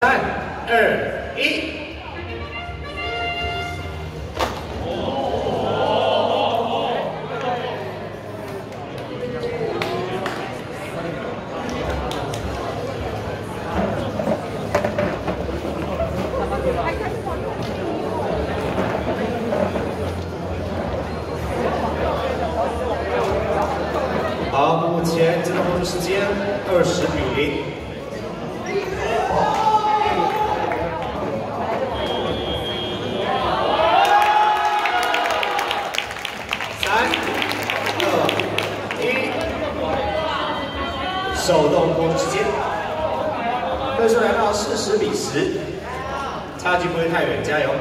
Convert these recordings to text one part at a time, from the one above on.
3、2、1。 好，目前这个控制时间20比0。3、2、1，手动控制时间，分数来到40比10，差距不会太远，加油！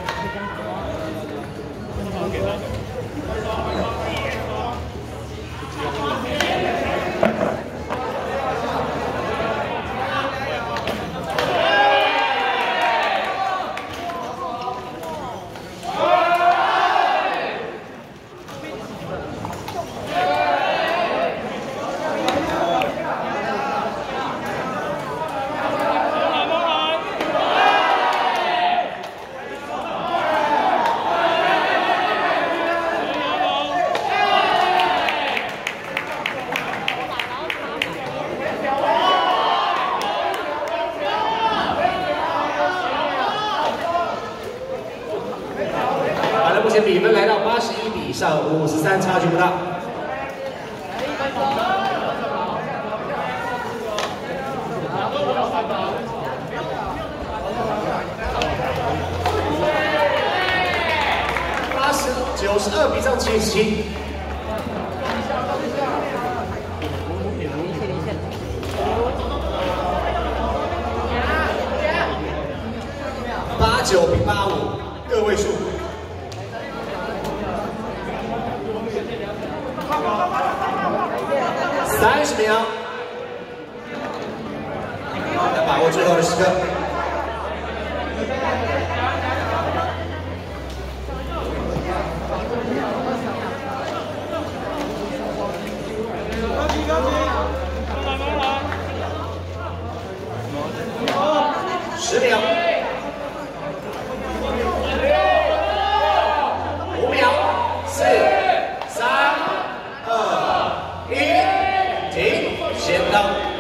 目前比分来到81比上53，差距不大。92比上77。89比85，个位数。 30秒，要把握最后的时刻。10秒，5秒，4、3、2、1。 停，先到。